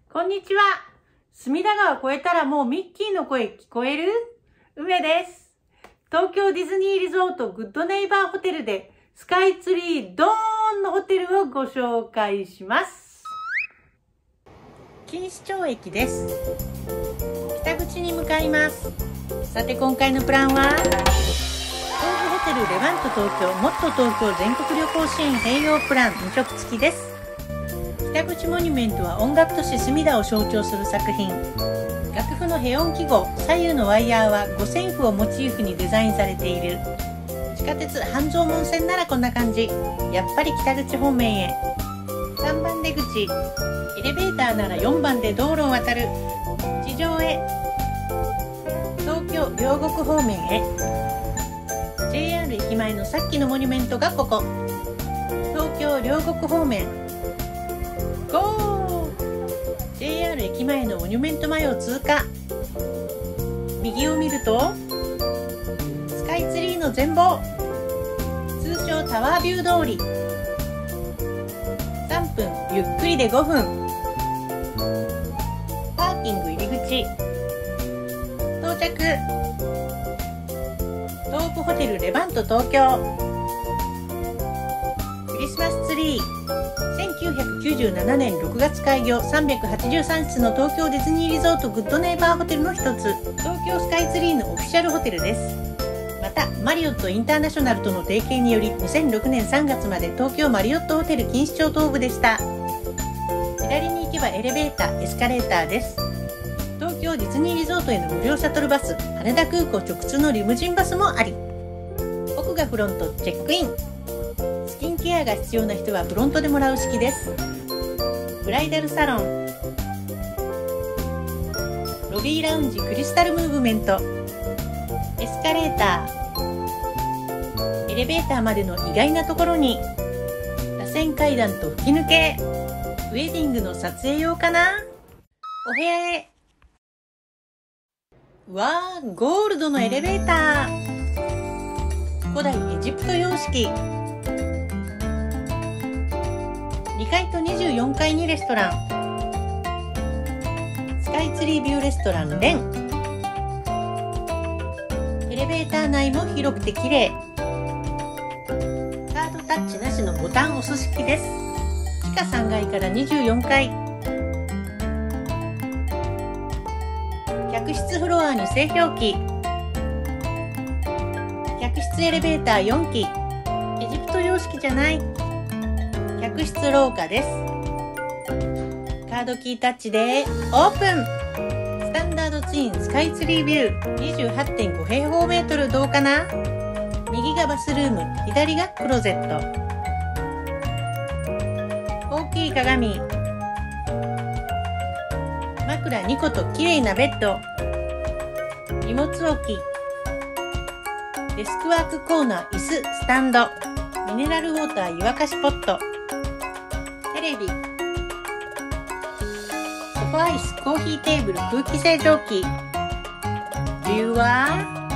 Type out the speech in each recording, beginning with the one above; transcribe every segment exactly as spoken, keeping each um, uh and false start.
こんにちは。隅田川越えたらもうミッキーの声聞こえる？梅です。東京ディズニーリゾートグッドネイバーホテルでスカイツリードーンのホテルをご紹介します。錦糸町駅です。北口に向かいます。さて今回のプランは東武ホテルレバント東京もっと東京全国旅行支援併用プランに食付きです。北口モニュメントは音楽都市隅田を象徴する作品。楽譜のヘ音記号、左右のワイヤーは五線譜をモチーフにデザインされている。地下鉄半蔵門線ならこんな感じ。やっぱり北口方面へ。さんばん出口、エレベーターならよんばんで道路を渡る。地上へ。東京両国方面へ。 ジェイアール 駅前のさっきのモニュメントがここ。東京両国方面ゴー！ ジェイアール 駅前のモニュメント前を通過。右を見るとスカイツリーの全貌、通称タワービュー通り。さんぷんゆっくりでごふん。パーキング入り口。到着。東武ホテルレバント東京。クリスマスツリー。せんきゅうひゃくきゅうじゅうななねんろくがつ開業、さんびゃくはちじゅうさんしつの東京ディズニーリゾートグッドネイバーホテルの一つ、東京スカイツリーのオフィシャルホテルです。またマリオットインターナショナルとの提携によりにせんろくねんさんがつまで東京マリオットホテル錦糸町東部でした。左に行けばエレベーター、エスカレーターです。東京ディズニーリゾートへの無料シャトルバス、羽田空港直通のリムジンバスもあり、奥がフロント、チェックイン。スキンケアが必要な人はフロントでもらう式です。ブライダルサロン、ロビーラウンジ、クリスタルムーブメント、エスカレーター、エレベーターまでの意外なところに螺旋階段と吹き抜け。ウェディングの撮影用かな。お部屋へ。わー、ゴールドのエレベーター。古代エジプト様式。にかいとにじゅうよんかいにレストラン。スカイツリービューレストランレン。エレベーター内も広くて綺麗。カードタッチなしのボタン押す式です。地下さんがいからにじゅうよんかい。客室フロアに製氷機。客室エレベーターよんき。エジプト様式じゃない。客室廊下です。カードキータッチでオープン。スタンダードツインスカイツリービュー にじゅうはちてんご 平方メートル。どうかな。右がバスルーム、左がクローゼット。大きい鏡、枕にこと綺麗なベッド、荷物置き、デスクワークコーナー、椅子、スタンド、ミネラルウォーター湯沸かしポット、テレビ、ソファイス、コーヒーテーブル、空気清浄機。ビューは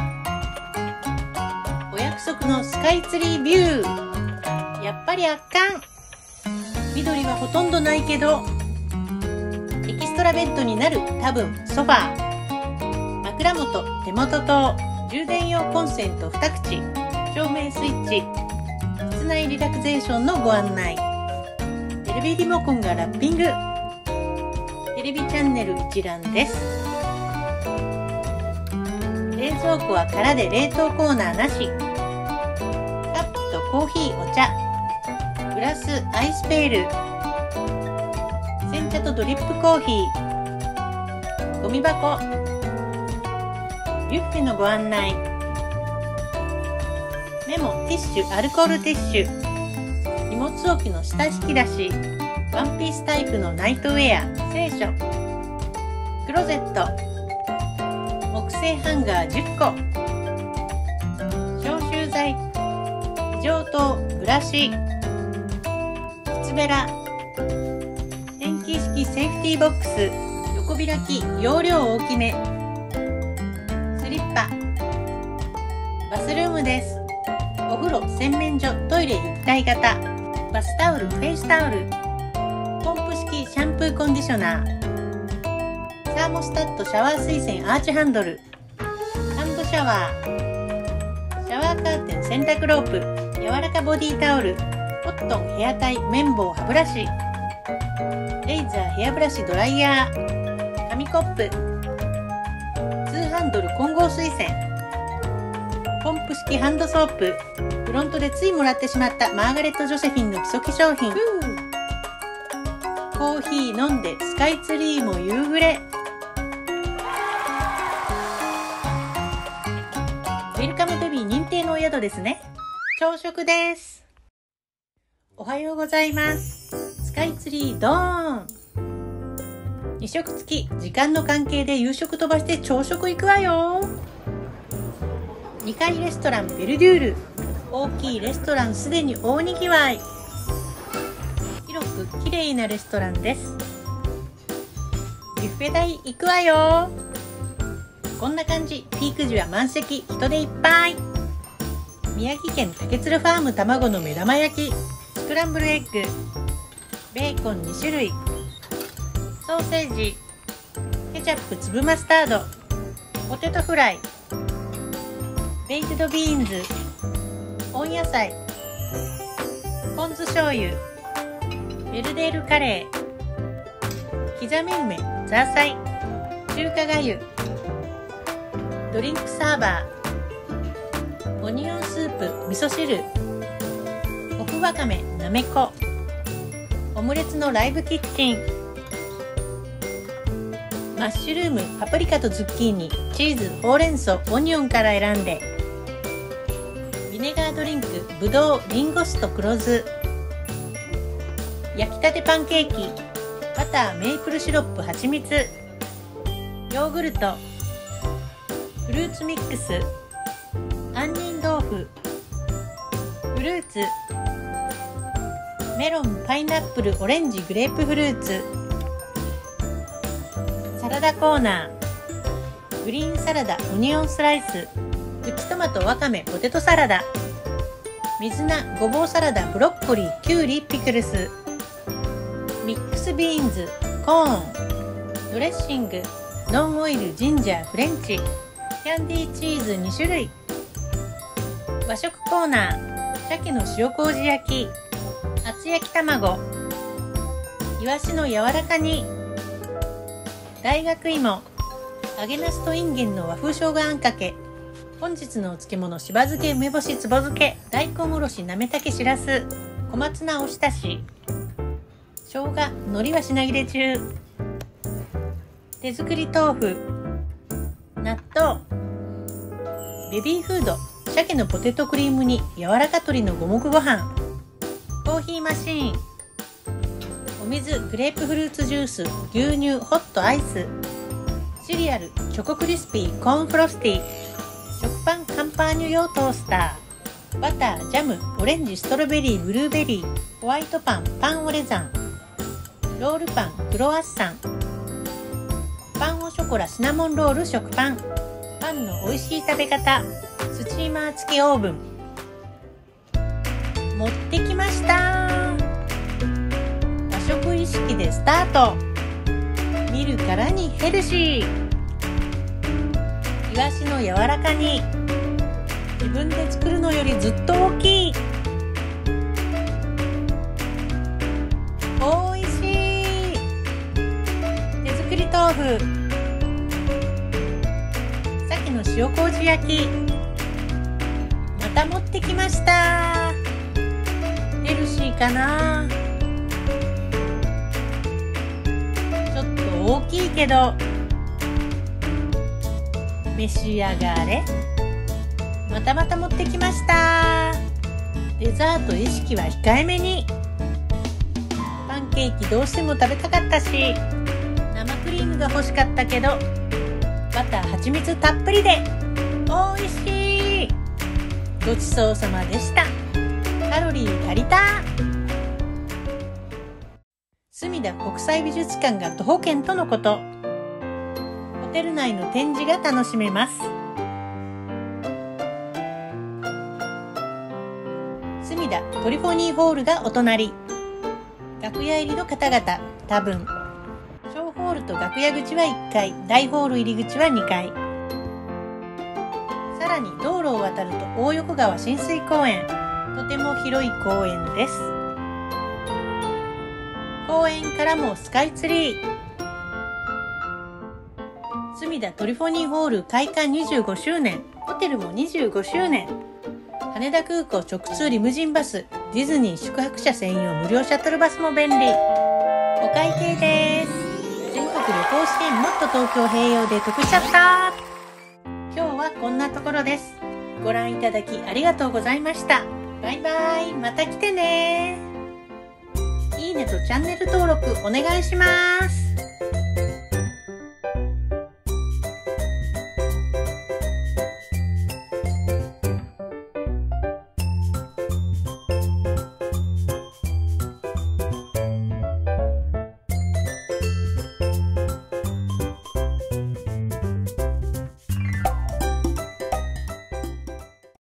お約束のスカイツリービュー。やっぱり圧巻。緑はほとんどないけどエキストラベッドになる。多分ソファー、枕元、手元灯、充電用コンセントに口、照明スイッチ、室内リラクゼーションのご案内。テレビリモコンがラッピング。テレビチャンネル一覧です。冷蔵庫は空で冷凍コーナーなし。カップとコーヒー、お茶、グラス、アイスペール、煎茶とドリップコーヒー、ゴミ箱、ビュッフェのご案内。メモ、ティッシュ、アルコールティッシュ、荷物置きの下引き出し、ワンピースタイプのナイトウェア、聖書、クローゼット、木製ハンガーじゅっこ、消臭剤、非常灯、ブラシ、靴べら、電気式セーフティーボックス、横開き、容量大きめ、スリッパ、バスルームです。お風呂、洗面所、トイレ一体型、バスタオル、フェイスタオル、ポンプ式シャンプーコンディショナー、 サーモスタットシャワー水栓アーチハンドル、ハンドシャワー、シャワーカーテン洗濯ロープ、柔らかボディタオル、コットンヘアタイ綿棒歯ブラシ、レイザーヘアブラシドライヤー、紙コップ、ツーハンドル混合水栓、ポンプ式ハンドソープ、フロントでついもらってしまったマーガレット・ジョセフィンの基礎化粧品、コーヒー飲んでスカイツリーも夕暮れ。ウェルカムベビー認定のお宿ですね。朝食です。おはようございます。スカイツリードーン。に食付き、時間の関係で夕食飛ばして朝食行くわよ。にかいレストランベルデュール。大きいレストランすでに大にぎわい。広く綺麗なレストランです。ビュッフェ台行くわよ。こんな感じ。ピーク時は満席、人でいっぱい。宮城県竹鶴ファーム卵の目玉焼き、スクランブルエッグ、ベーコンに種類、ソーセージ、ケチャップ粒マスタード、ポテトフライ、ベイクドビーンズ、温野菜、ポン酢醤油、ベルデールカレー、刻み梅、ザーサイ、中華がゆ、ドリンクサーバー、オニオンスープ、味噌汁、おふわかめ、なめこ、オムレツのライブキッチン、マッシュルーム、パプリカとズッキーニ、チーズ、ほうれん草、オニオンから選んで、ビネガードリンク、ぶどう、リンゴ酢と黒酢、焼きたてパンケーキ、バター、メープルシロップ、はちみつ、ヨーグルト、フルーツミックス、杏仁豆腐、フルーツ、メロン、パイナップル、オレンジ、グレープフルーツ、サラダコーナー、グリーンサラダ、オニオンスライス、プチトマト、わかめ、ポテトサラダ、水菜、ごぼうサラダ、ブロッコリー、キュウリ、ピクルス、ミックスビーンズ、コーン、ドレッシング、ノンオイル、ジンジャー、フレンチ、キャンディーチーズに種類、和食コーナー、鮭の塩麹焼き、厚焼き卵、イワシの柔らか煮、大学芋、揚げなすとインゲンの和風生姜あんかけ、本日のお漬物、しば漬け、梅干し、つぼ漬け、大根おろし、なめたけしらす、小松菜おひたし、生姜、海苔は品切れ中、手作り豆腐、納豆、ベビーフード、鮭のポテトクリーム煮、柔らか鶏の五目ご飯、コーヒーマシーン、お水、グレープフルーツジュース、牛乳、ホットアイス、シリアル、チョコクリスピー、コーンフロスティー、食パン、カンパーニュ用トースター、バター、ジャム、オレンジ、ストロベリー、ブルーベリー、ホワイトパン、パンオレザン、ロールパン、クロワッサン、パンオショコラ、シナモンロール、食パン、パンの美味しい食べ方、スチーマー付きオーブン、持ってきました。和食意識でスタート。見るからにヘルシー。イワシの柔らか煮、自分で作るのよりずっと大きい。おいしい。手作り豆腐、鮭の塩麹焼き、また持ってきました。ヘルシーかな。ちょっと大きいけど召し上がれ。またまた持ってきました。デザート意識は控えめに。パンケーキどうしても食べたかったし、生クリームが欲しかったけど、バターはちみつたっぷりでおいしい。ごちそうさまでした。カロリー足りた。墨田国際美術館が徒歩圏とのこと。ホテル内の展示が楽しめます。墨田トリフォニーホールがお隣。楽屋入りの方々、多分。小ホールると楽屋口はいっかい、大ホール入り口はにかい。さらに道路を渡ると大横川親水公園。とても広い公園です。公園からもスカイツリー。すみだトリフォニーホール開館にじゅうごしゅうねん。ホテルもにじゅうごしゅうねん。羽田空港直通リムジンバス。ディズニー宿泊者専用無料シャトルバスも便利。お会計です。全国旅行支援もっと東京併用で得しちゃった。今日はこんなところです。ご覧いただきありがとうございました。バイバイ。また来てね。いいねとチャンネル登録お願いします。